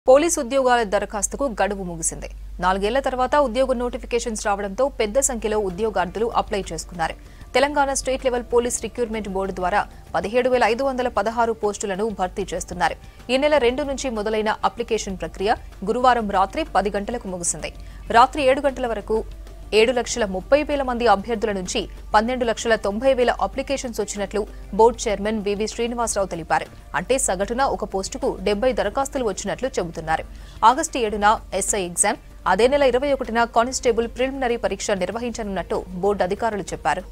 Police ఉద్యోగాల దరఖాస్తుకు గడువు ముగిసింది. 4 ఏళ్ల తర్వాత ఉద్యోగ నోటిఫికేషన్స్ రావడంతో పెద్ద సంఖ్యలో ఉద్యోగార్థులు అప్లై చేసుకున్నారు. Telangana state level police recruitment board ద్వారా 17,516 పోస్టులను భర్తీ చేస్తున్నారు. ఈ నెల 2 నుంచి మొదలైన అప్లికేషన్ ప్రక్రియ గురువారం రాత్రి 10 గంటలకు ముగిసింది. రాత్రి 7 గంటల వరకు 7,30,000 మంది అభ్యర్థుల నుంచి 12,90,000 అప్లికేషన్స్ వచ్చినట్లు బోర్డు చైర్మన్ వివి శ్రీనివాసరావు తెలిపారు. అంటే సగటున ఒక పోస్టుకు 70 దరఖాస్తులు వచ్చినట్లు చెబుతున్నారు. ఆగస్టు 7న ఎస్ఐ ఎగ్జామ్, అదే నెల 21న కానిస్టేబుల్ ప్రిలిమినరీ పరీక్ష నిర్వహించనున్నట్టు బోర్డు అధికారులు చెప్పారు.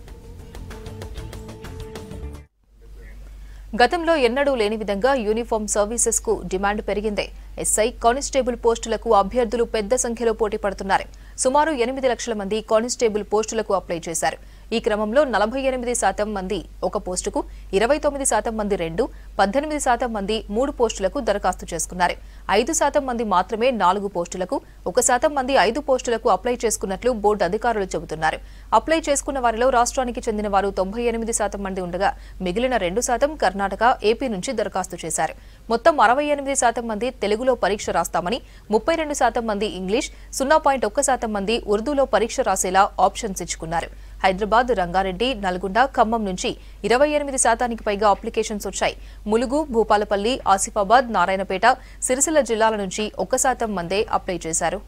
గతంలో ఎన్నడూ లేని విధంగా యూనిఫామ్ సర్వీసెస్ కు డిమాండ్ పెరిగింది. ఎస్ఐ, కానిస్టేబుల్ పోస్టులకు అభ్యర్థులు పెద్ద సంఖ్యలో పోటీ పడుతున్నారు. సుమారు 8 లక్షల మంది కానిస్టేబుల్ పోస్టులకు అప్లై చేశారు. ఈ క్రమంలో 48% మంది ఒక పోస్టుకు, 29% మంది 2, 18% మంది 3 పోస్టులకు దరఖాస్తు చేసుకున్నారు. 5% మంది మాత్రమే 4 పోస్టులకు, 1% మంది 5 పోస్టులకు అప్లై చేసుకున్నట్లు బోర్డు అధికారులు చెబుతున్నారు. అప్లై చేసుకున్న వారిలో రాష్ట్రానికి చెందిన వారు 98% మంది ఉండగా మిగిలిన 2% కర్ణాటక, ఏపీ నుంచి దరఖాస్తు చేశారు. మొత్తం 68% మంది తెలుగులో పరీక్ష రాస్తామని, 32% మంది ఇంగ్లీష్, 0.1% మంది ఉర్దూలో పరీక్ష రాసేలా ఆప్షన్స్ ఇచ్చుకున్నారు. హైదరాబాద్, రంగారెడ్డి, నల్గొండ, ఖమ్మం నుంచి 28% పైగా అప్లికేషన్స్ వచ్చాయి. ములుగు, భూపాలపల్లి, ఆసిఫాబాద్, నారాయణపేట, సిరిసిల్ల జిల్లాల నుంచి 1% మందే అప్లై చేశారు.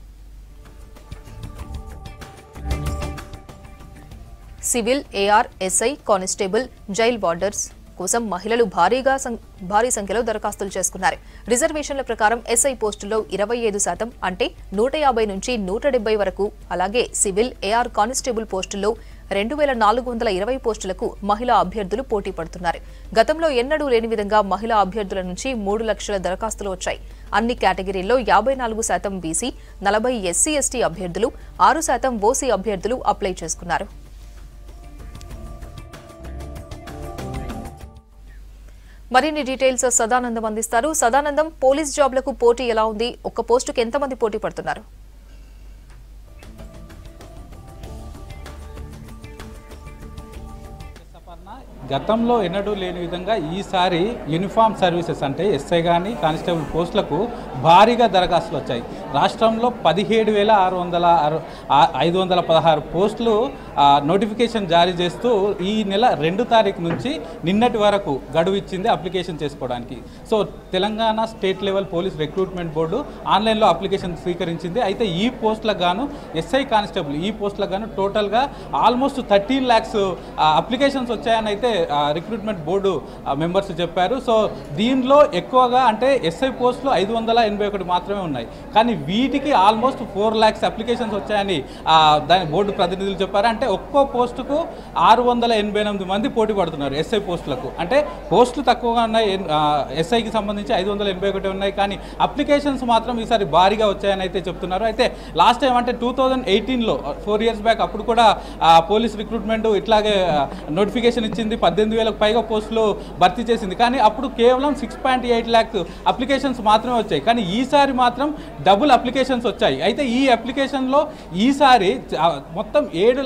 Civil, AR, SI, constable, jail warders కోసం మహిళలు భారీ సంఖ్యలో దరఖాస్తులు చేసుకున్నారు. రిజర్వేషన్ల ప్రకారం ఎస్ఐ పోస్టుల్లో 25% అంటే 150 నుంచి 170 వరకు, అలాగే సివిల్, ఏఆర్, కానిస్టేబుల్ పోస్టుల్లో 2,420 పోస్టులకు మహిళా అభ్యర్థులు పోటీ పడుతున్నారు. గతంలో ఎన్నడూ లేని విధంగా మహిళా అభ్యర్థుల నుంచి 3 లక్షల దరఖాస్తులు వచ్చాయి. అన్ని కేటగిరీల్లో 54% బీసీ, 40 ఎస్సీ ఎస్టీ అభ్యర్థులు, 6% ఓసీ అభ్యర్థులు అప్లై చేసుకున్నారు. మరిన్ని డీటెయిల్స్ సదానందం అందిస్తారు. సదానందం, పోలీస్ జాబ్లకు పోటీ ఎలా ఉంది? ఒక్క పోస్టుకు ఎంతమంది పోటీ పడుతున్నారు? గతంలో ఎన్నడూ లేని విధంగా ఈసారి యూనిఫామ్ సర్వీసెస్ అంటే ఎస్ఐ కానీ కానిస్టేబుల్ పోస్టులకు భారీగా దరఖాస్తులు వచ్చాయి. రాష్ట్రంలో 17,516 పోస్టులు నోటిఫికేషన్ జారీ చేస్తూ ఈ నెల 2 తారీఖు నుంచి నిన్నటి వరకు గడువు ఇచ్చింది అప్లికేషన్ చేసుకోవడానికి. So Telangana state level police recruitment board ఆన్లైన్లో అప్లికేషన్ స్వీకరించింది. అయితే ఈ పోస్టులకు గాను ఎస్ఐ, కానిస్టేబుల్ ఈ పోస్టులకు గాను టోటల్గా ఆల్మోస్ట్ 13 lakhs అప్లికేషన్స్ వచ్చాయని అయితే రిక్రూట్మెంట్ బోర్డు మెంబర్స్ చెప్పారు. సో దీనిలో ఎక్కువగా అంటే ఎస్ఐ పోస్టులు 581 మాత్రమే ఉన్నాయి. కానీ వీటికి ఆల్మోస్ట్ 4 lakhs అప్లికేషన్స్ వచ్చాయని దాని బోర్డు ప్రతినిధులు చెప్పారు. అంటే ఒక్కో పోస్టుకు 688 మంది పోటీ పడుతున్నారు ఎస్ఐ పోస్టులకు. అంటే పోస్టులు తక్కువగా ఉన్నాయి, ఎస్ఐకి సంబంధించి 581 ఉన్నాయి. కానీ అప్లికేషన్స్ మాత్రం ఈసారి భారీగా వచ్చాయని అయితే చెప్తున్నారు. అయితే లాస్ట్ టైం అంటే 2018లో 4 years బ్యాక్ అప్పుడు కూడా పోలీస్ రిక్రూట్మెంట్ ఇట్లాగే నోటిఫికేషన్ ఇచ్చింది. 18,000కు పైగా పోస్టులు భర్తీ చేసింది. కానీ అప్పుడు కేవలం 6.8 lakhs అప్లికేషన్స్ మాత్రమే వచ్చాయి. కానీ ఈసారి మాత్రం డబుల్ అప్లికేషన్స్ వచ్చాయి. అయితే ఈ అప్లికేషన్లో ఈసారి మొత్తం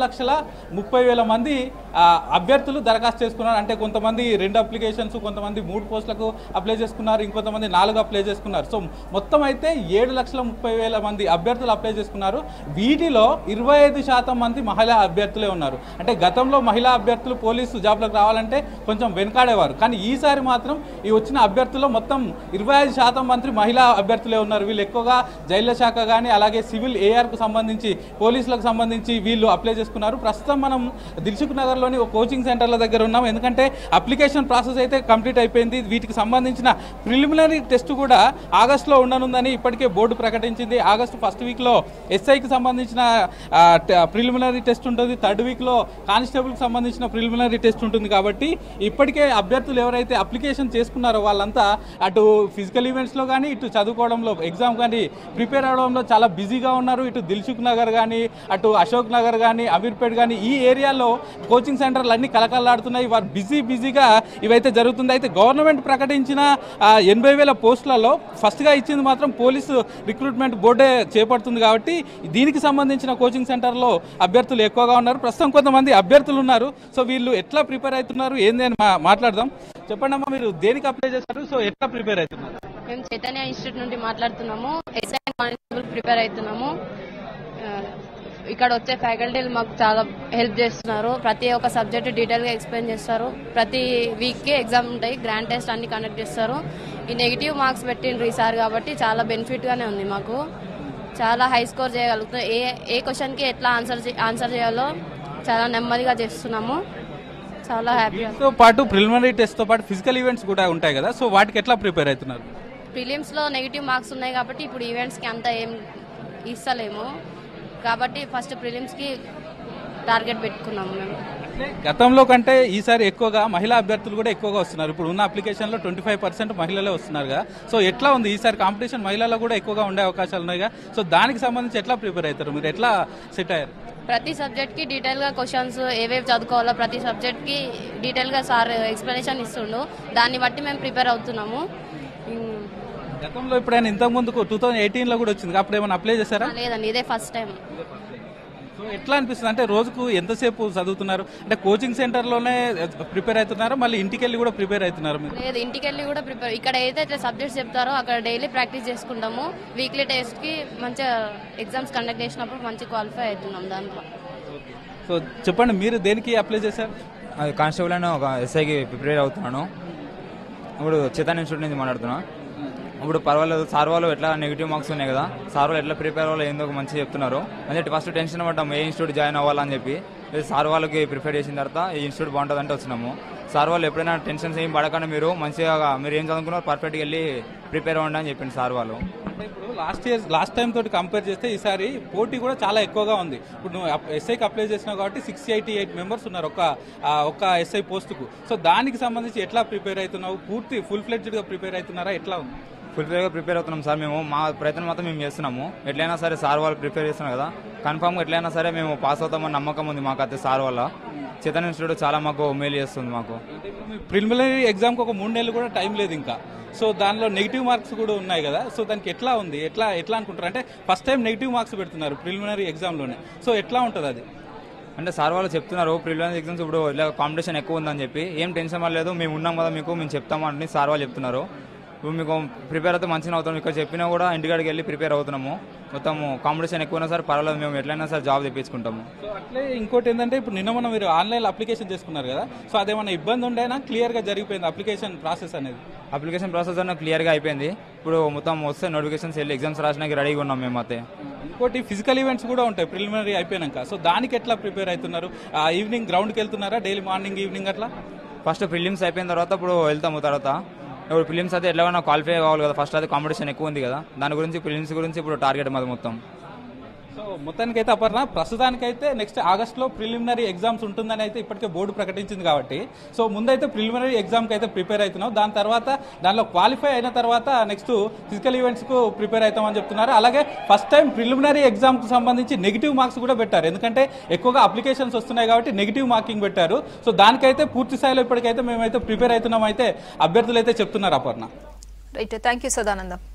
7,30,000 మంది అభ్యర్థులు దరఖాస్తు చేసుకున్నారు. అంటే కొంతమంది 2 అప్లికేషన్స్, కొంతమంది 3 పోస్టులకు అప్లై చేసుకున్నారు, ఇంకొంతమంది 4 అప్లై చేసుకున్నారు. సో మొత్తం అయితే 7,30,000 మంది అభ్యర్థులు అప్లై చేసుకున్నారు. వీటిలో 25% మంది మహిళా అభ్యర్థులే ఉన్నారు. అంటే గతంలో మహిళా అభ్యర్థులు పోలీసు జాబ్లకు రావాలంటే కొంచెం వెనకాడేవారు. కానీ ఈసారి మాత్రం ఈ వచ్చిన అభ్యర్థుల్లో మొత్తం 25% మంది మహిళా అభ్యర్థులే ఉన్నారు. వీళ్ళు ఎక్కువగా జైళ్ల శాఖ కానీ అలాగే సివిల్, ఏఆర్కు సంబంధించి పోలీసులకు సంబంధించి వీళ్ళు అప్లై చేసుకున్నారు. ప్రస్తుతం మనం దిల్సుఖ్ నగర్లోని ఒక కోచింగ్ సెంటర్ల దగ్గర ఉన్నాం. ఎందుకంటే అప్లికేషన్ ప్రాసెస్ అయితే కంప్లీట్ అయిపోయింది. వీటికి సంబంధించిన ప్రిలిమినరీ టెస్ట్ కూడా ఆగస్టులో ఉండనుందని ఇప్పటికే బోర్డు ప్రకటించింది. ఆగస్టు 1st వీక్లో ఎస్ఐకి సంబంధించిన ప్రిలిమినరీ టెస్ట్ ఉంటుంది. 3rd వీక్లో కానిస్టేబుల్కి సంబంధించిన ప్రిలిమినరీ టెస్ట్ ఉంటుంది. కాబట్టి ఇప్పటికే అభ్యర్థులు ఎవరైతే అప్లికేషన్ చేసుకున్నారో వాళ్ళంతా అటు ఫిజికల్ ఈవెంట్స్లో కానీ ఇటు చదువుకోవడంలో ఎగ్జామ్ కానీ ప్రిపేర్ అవడంలో చాలా బిజీగా ఉన్నారు. ఇటు దిల్సుఖ్ నగర్ కానీ అటు అశోక్ నగర్ కానీ అమీర్పేట్ కానీ ఈ ఏరియాలో కోచింగ్ సెంటర్లు అన్నీ కలకలాడుతున్నాయి. వారు బిజీగా ఇవైతే జరుగుతుంది. అయితే గవర్నమెంట్ ప్రకటించిన 80,000 పోస్టులలో ఫస్ట్గా ఇచ్చింది మాత్రం పోలీసు రిక్రూట్మెంట్ బోర్డే చేపడుతుంది. కాబట్టి దీనికి సంబంధించిన కోచింగ్ సెంటర్లో అభ్యర్థులు ఎక్కువగా ఉన్నారు. ప్రస్తుతం కొంతమంది అభ్యర్థులు ఉన్నారు. సో వీళ్ళు ఎట్లా ప్రిపేర్ అవుతున్నారు ఏంది అని మాట్లాడదాం. చెప్పండి అమ్మా, మీరు దేనికి అప్లై చేస్తారు? సో ఎట్లా ప్రిపేర్ అవుతున్నారు? మేము చైతన్య ఇన్స్టిట్యూట్ నుండి మాట్లాడుతున్నాము. ఎస్ఐ కానిస్టేబుల్ ప్రిపేర్ అవుతున్నాము. ఇక్కడ వచ్చే ఫ్యాకల్టీలు మాకు చాలా హెల్ప్ చేస్తున్నారు. ప్రతి ఒక్క సబ్జెక్ట్ డీటెయిల్గా ఎక్స్ప్లెయిన్ చేస్తారు. ప్రతి వీక్కి ఎగ్జామ్ ఉంటాయి, గ్రాండ్ టెస్ట్ అన్ని కండక్ట్ చేస్తారు. ఈ నెగిటివ్ మార్క్స్ పెట్టిండ్రు ఈసారి కాబట్టి చాలా బెనిఫిట్గానే ఉంది. మాకు చాలా హై స్కోర్ చేయగలుగుతున్నాం. ఏ క్వశ్చన్కి ఎట్లా ఆన్సర్ చేయాలో చాలా నెమ్మదిగా చేస్తున్నాము. చాలా హ్యాపీతో పాటు ప్రిలిమినరీ టెస్ట్తో పాటు ఫిజికల్ ఈవెంట్స్ కూడా ఉంటాయి కదా, సో వాటికి ఎట్లా ప్రిపేర్ అవుతున్నారు? ప్రిలిమ్స్లో నెగిటివ్ మార్క్స్ ఉన్నాయి కాబట్టి ఇప్పుడు ఈవెంట్స్కి అంత ఏం ఇస్తలేము కాబట్టి ఫస్ట్ ప్రిలిమ్స్కి టార్గెట్ పెట్టుకున్నాము మేము. గతంలో కంటే ఈసారి ఎక్కువగా మహిళా అభ్యర్థులు కూడా ఎక్కువగా వస్తున్నారు. ఇప్పుడు ఉన్న అప్లికేషన్లో 25% మహిళలే వస్తున్నారుగా, సో ఎట్లా ఉంది ఈసారి కాంపిటీషన్? మహిళల్లో కూడా ఎక్కువగా ఉండే అవకాశాలు ఉన్నాయిగా, సో దానికి సంబంధించి ఎట్లా ప్రిపేర్ అవుతారు మీరు? ఎట్లా సెట్ అయ్యారు? ప్రతి సబ్జెక్ట్కి డీటెయిల్గా క్వశ్చన్స్ ఏవేవి చదువుకోవాలో ప్రతి సబ్జెక్ట్కి డీటెయిల్గా సార్ ఎక్స్ప్లెనేషన్ ఇస్తుండు. దాన్ని బట్టి మేము ప్రిపేర్ అవుతున్నాము. గతంలో ఎప్పుడైనా ఇంతకుముందు 2018లో కూడా వచ్చింది, అప్పుడు ఏమైనా అప్లై చేశారా? లేదండి, ఇదే ఫస్ట్ టైం. సో ఎట్లా అనిపిస్తుంది అంటే రోజుకు ఎంతసేపు చదువుతున్నారు? అంటే కోచింగ్ సెంటర్లోనే ప్రిపేర్ అవుతున్నారా, మళ్ళీ ఇంటికి వెళ్ళి కూడా ప్రిపేర్ అవుతున్నారు మీరు? లేదు, ఇంటికి వెళ్ళి కూడా ప్రిపేర్. ఇక్కడ ఏదైతే సబ్జెక్ట్స్ చెప్తారో అక్కడ డైలీ ప్రాక్టీస్ చేసుకుంటాము. వీక్లీ టెస్ట్కి మంచిగా ఎగ్జామ్స్ కండక్ట్ చేసినప్పుడు మంచి క్వాలిఫై అవుతున్నాం దాంట్లో. సో చెప్పండి, మీరు దేనికి అప్లై చేశారు? అది కానిస్టేబుల్ అని ఒక ఎస్ఐకి ప్రిపేర్ అవుతున్నాను. ఇప్పుడు చైతన్య ఇన్స్టిట్యూట్ నుంచి మాట్లాడుతున్నా. ఇప్పుడు పర్వాలేదు, సార్ వాళ్ళు ఎట్లా నెగిటివ్ మార్క్స్ ఉన్నాయి కదా, సార్ వాళ్ళు ఎట్లా ప్రిపేర్ అవ్వాలో ఏందో మంచిగా చెప్తున్నారు. అంటే ఫస్ట్ టెన్షన్ పడ్డాము ఏ ఇన్స్టిట్యూట్ జాయిన్ అవ్వాలని చెప్పి. సార్ వాళ్ళకి ప్రిపేర్ చేసిన తర్వాత ఈ ఇన్స్టిట్యూట్ బాగుంటుందంటే వచ్చినాము. సార్ వాళ్ళు ఎప్పుడైనా టెన్షన్స్ ఏం పడకుండా మీరు మంచిగా మీరు ఏం చదువుకున్నారో పర్ఫెక్ట్గా వెళ్ళి ప్రిపేర్ అవ్వండి అని చెప్పింది సార్ వాళ్ళు. అంటే ఇప్పుడు లాస్ట్ టైం తోటి కంపేర్ చేస్తే ఈసారి పోటీ కూడా చాలా ఎక్కువగా ఉంది. ఇప్పుడు నువ్వు ఎస్ఐకి అప్లై చేసినావు కాబట్టి 688 మెంబర్స్ ఉన్నారు ఒక్క ఎస్ఐ పోస్టుకు. సో దానికి సంబంధించి ఎట్లా ప్రిపేర్ అవుతున్నావు? పూర్తి ఫుల్ ఫ్లెడ్జ్డ్గా ప్రిపేర్ అవుతున్నారా? ఎట్లా ఉంది? ఫుల్ ఫ్లేగా ప్రిపేర్ అవుతున్నాం సార్. మేము మా ప్రయత్నం మాత్రం మేము చేస్తున్నాము. ఎట్లయినా సరే సార్ వాళ్ళు ప్రిపేర్ చేస్తున్నాం కదా, కన్ఫామ్గా ఎట్లయినా సరే మేము పాస్ అవుతామని నమ్మకం ఉంది మాకు. అయితే సార్ వల్ల చైతన్య ఇన్స్టిట్యూట్ చాలా మాకు మేలు చేస్తుంది మాకు. ప్రిలిమినరీ ఎగ్జామ్కి ఒక 3 నెలలు కూడా టైం లేదు ఇంకా, సో దానిలో నెగిటివ్ మార్క్స్ కూడా ఉన్నాయి కదా, సో దానికి ఎట్లా ఉంది? ఎట్లా అనుకుంటారు? అంటే ఫస్ట్ టైం నెగిటివ్ మార్క్స్ పెడుతున్నారు ప్రిలిమినరీ ఎగ్జామ్లోనే, సో ఎట్లా ఉంటుంది అది? అంటే సార్ వాళ్ళు చెప్తున్నారు ప్రిలిమినరీ ఎగ్జామ్స్ ఇప్పుడు ఇలా కాంపిటీషన్ ఎక్కువ ఉందని చెప్పి. ఏం టెన్షన్ లేదు, మేము ఉన్నాం కదా మీకు, మేము చెప్తాము అని సార్ వాళ్ళు చెప్తున్నారు. ఇప్పుడు మీకు ప్రిపేర్ అయితే మంచిగా అవుతాం. ఇక్కడ చెప్పినా కూడా ఇంటికాడికి వెళ్ళి ప్రిపేర్ అవుతున్నాము. మొత్తం కాంపిటీషన్ ఎక్కువైనా సరే పర్వాలేదు, మేము ఎట్లయినా సరే జాబ్ తెప్పించుకుంటాము. సో అట్లే ఇంకోటి ఏంటంటే ఇప్పుడు నిన్న మనం మీరు ఆన్లైన్లో అప్లికేషన్ చేసుకున్నారు కదా, సో అదేమన్నా ఇబ్బంది ఉండేనా? క్లియర్గా జరిగిపోయింది అప్లికేషన్ ప్రాసెస్ అనేది? అప్లికేషన్ ప్రాసెస్ అన్న క్లియర్గా అయిపోయింది. ఇప్పుడు మొత్తం వస్తే నోటిఫికేషన్స్ వెళ్ళి ఎగ్జామ్స్ రాసినాక రెడీగా ఉన్నాం మేము. అయితే ఇంకోటి ఫిజికల్ ఈవెంట్స్ కూడా ఉంటాయి ప్రిలిమినరీ అయిపోయాక, సో దానికి ఎట్లా ప్రిపేర్ అవుతున్నారు? ఈవినింగ్ గ్రౌండ్కి వెళ్తున్నారా డైలీ మార్నింగ్ ఈవినింగ్ అట్లా? ఫస్ట్ ప్రిలిమ్స్ అయిపోయిన తర్వాత ఇప్పుడు వెళ్తాము. తర్వాత ఇప్పుడు ప్రిలిమ్స్ అయితే ఎట్లా క్వాలిఫై కావాలి కదా, ఫస్ట్ అయితే కాంపిటీషన్ ఎక్కువ ఉంది కదా, దాని గురించి ప్రిలిమ్స్ గురించి ఇప్పుడు టార్గెట్ మాది మొత్తం. సో మొత్తానికైతే అపర్ణ, ప్రస్తుతానికైతే నెక్స్ట్ ఆగస్ట్లో ప్రిలిమినరీ ఎగ్జామ్స్ ఉంటుందని అయితే ఇప్పటికే బోర్డు ప్రకటించింది కాబట్టి, సో ముందైతే ప్రిలిమినరీ ఎగ్జామ్కి అయితే ప్రిపేర్ అవుతున్నావు. దాని తర్వాత దానిలో క్వాలిఫై అయిన తర్వాత నెక్స్ట్ ఫిజికల్ ఈవెంట్స్కు ప్రిపేర్ అవుతామని చెప్తున్నారు. అలాగే ఫస్ట్ టైం ప్రిలిమినరీ ఎగ్జామ్కి సంబంధించి నెగిటివ్ మార్క్స్ కూడా పెట్టారు, ఎందుకంటే ఎక్కువగా అప్లికేషన్స్ వస్తున్నాయి కాబట్టి నెగిటివ్ మార్కింగ్ పెట్టారు. సో దానికైతే పూర్తి స్థాయిలో ఇప్పటికైతే మేమైతే ప్రిపేర్ అవుతున్నాం అయితే అభ్యర్థులు అయితే చెప్తున్నారు. Aparna, right, thank you Sadanandam.